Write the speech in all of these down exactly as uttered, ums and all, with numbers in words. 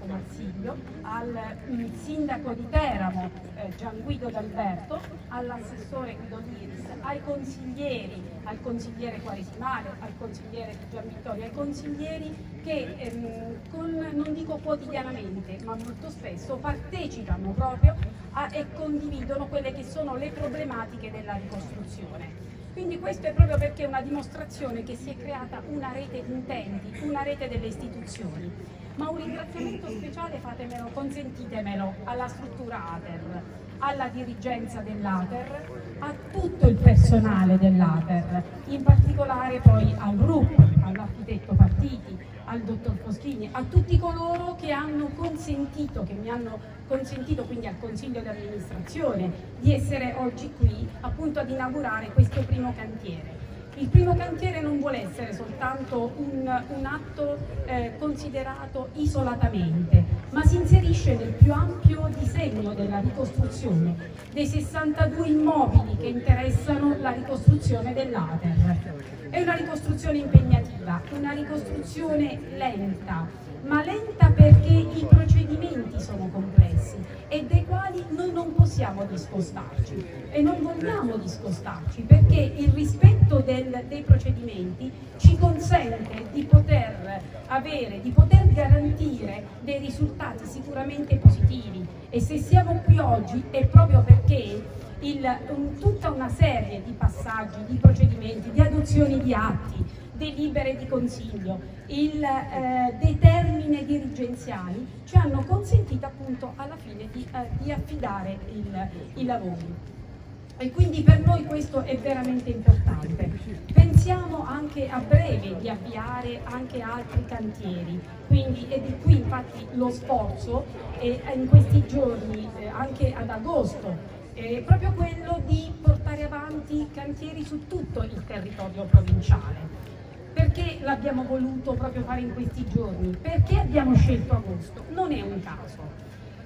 Marsiglio, al mm, sindaco di Teramo eh, Gianguido D'Alberto, all'assessore Guido Liris, ai consiglieri, al consigliere Quaresimale, al consigliere Gian Vittorio, ai consiglieri che ehm, con, non dico quotidianamente, ma molto spesso partecipano proprio a, e condividono quelle che sono le problematiche della ricostruzione. Quindi questo è proprio perché è una dimostrazione che si è creata una rete di intenti, una rete delle istituzioni. Ma un ringraziamento speciale, fatemelo, consentitemelo, alla struttura Ater, alla dirigenza dell'Ater, a tutto il personale dell'Ater, in particolare poi al R U P, all'architetto Partiti, al dottor Foschini, a tutti coloro che hanno consentito, che mi hanno consentito, quindi al Consiglio di amministrazione, di essere oggi qui appunto ad inaugurare questo primo cantiere. Il primo cantiere non vuole essere soltanto un, un atto eh, considerato isolatamente, ma si inserisce nel più ampio disegno della ricostruzione dei sessantadue immobili che interessano la ricostruzione dell'Ater. È una ricostruzione impegnativa, una ricostruzione lenta, ma lenta perché i procedimenti sono complessi e dai quali noi non possiamo discostarci e non vogliamo discostarci, perché il rispetto del, dei procedimenti ci consente di poter avere, di poter garantire dei risultati sicuramente positivi. E se siamo qui oggi è proprio perché il, un, tutta una serie di passaggi, di procedimenti, di adozioni di atti, delibere di consiglio, il, eh, dei termini dirigenziali ci hanno consentito appunto alla fine di, eh, di affidare il, i lavori. E quindi per noi questo è veramente importante. Pensiamo anche a breve di avviare anche altri cantieri, quindi e di qui infatti lo sforzo eh, in questi giorni, eh, anche ad agosto, è proprio quello di portare avanti cantieri su tutto il territorio provinciale. Perché l'abbiamo voluto proprio fare in questi giorni? Perché abbiamo scelto agosto? Non è un caso.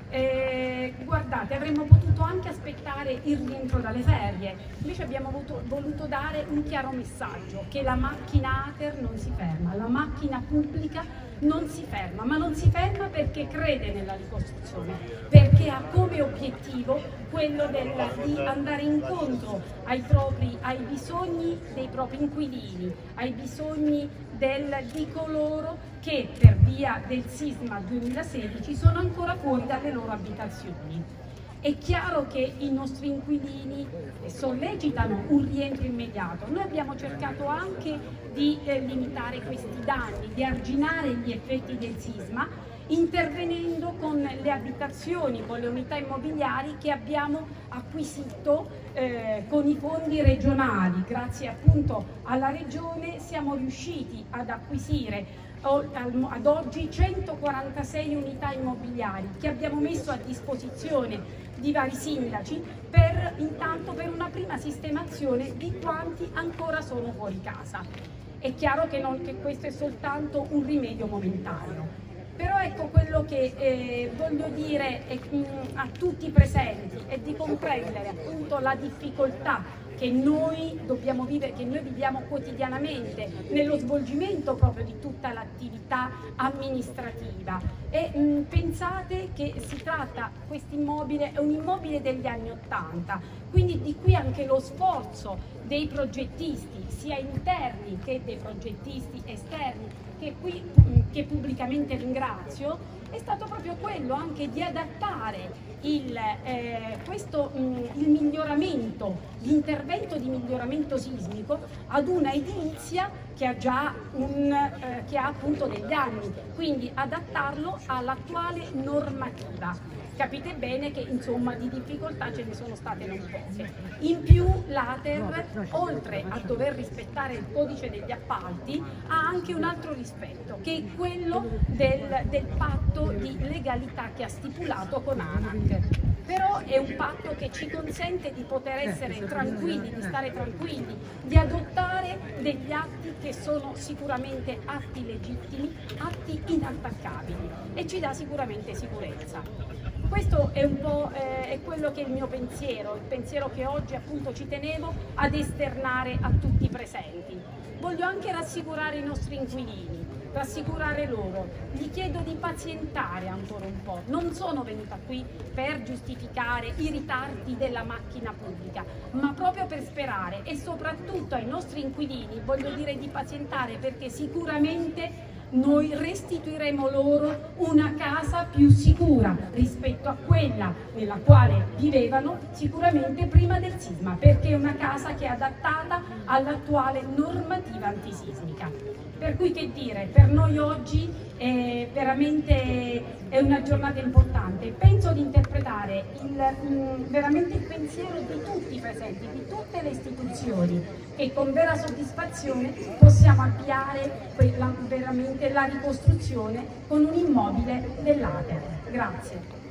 Eh, guardate, avremmo potuto anche aspettare il rientro dalle ferie, invece abbiamo voluto, voluto dare un chiaro messaggio, che la macchina Ater non si ferma, la macchina pubblica non si ferma, ma non si ferma perché crede nella ricostruzione, perché ha come obiettivo quello del, di andare incontro ai, propri, ai bisogni dei propri inquilini, ai bisogni del, di coloro che per via del sisma duemilasedici sono ancora fuori dalle loro abitazioni. È chiaro che i nostri inquilini sollecitano un rientro immediato. Noi abbiamo cercato anche di eh, limitare questi danni, di arginare gli effetti del sisma, intervenendo con le abitazioni, con le unità immobiliari che abbiamo acquisito eh, con i fondi regionali. Grazie appunto alla Regione siamo riusciti ad acquisire ad oggi centoquarantasei unità immobiliari che abbiamo messo a disposizione di vari sindaci per intanto per una prima sistemazione di quanti ancora sono fuori casa. È chiaro che, non, che questo è soltanto un rimedio momentaneo, però ecco quello che eh, voglio dire è, mh, a tutti i presenti è di comprendere appunto la difficoltà che noi dobbiamo vivere, che noi viviamo quotidianamente nello svolgimento proprio di tutta l'attività amministrativa. E mh, pensate che si tratta, questo immobile è un immobile degli anni Ottanta, quindi di qui anche lo sforzo dei progettisti, sia interni che dei progettisti esterni, che qui che pubblicamente ringrazio, è stato proprio quello anche di adattare il, eh, questo, mh, il miglioramento, l'intervento di miglioramento sismico ad una edilizia che ha già un, eh, che ha appunto degli anni, quindi adattarlo all'attuale normativa. Capite bene che insomma di difficoltà ce ne sono state non poche. In più l'Ater, oltre a dover rispettare il codice degli appalti, ha anche un altro rispetto, che è quello del, del patto di legalità che ha stipulato con ANAC. Però è un patto che ci consente di poter essere tranquilli, di stare tranquilli, di adottare degli atti che sono sicuramente atti legittimi, atti inattaccabili e ci dà sicuramente sicurezza. Questo è un po' eh, è quello che è il mio pensiero, il pensiero che oggi appunto ci tenevo ad esternare a tutti i presenti. Voglio anche rassicurare i nostri inquilini. rassicurare loro, gli chiedo di pazientare ancora un po'. Non sono venuta qui per giustificare i ritardi della macchina pubblica, ma proprio per sperare, e soprattutto ai nostri inquilini voglio dire di pazientare, perché sicuramente noi restituiremo loro una casa più sicura rispetto a quella nella quale vivevano sicuramente prima del sisma, perché è una casa che è adattata all'attuale normativa antisismica. Per cui che dire, per noi oggi è veramente è una giornata importante. Penso di interpretare il, mh, veramente il pensiero di tutti i presenti, di tutte le istituzioni, e con vera soddisfazione possiamo avviare quella, veramente la ricostruzione con un immobile dell'A T E R. Grazie.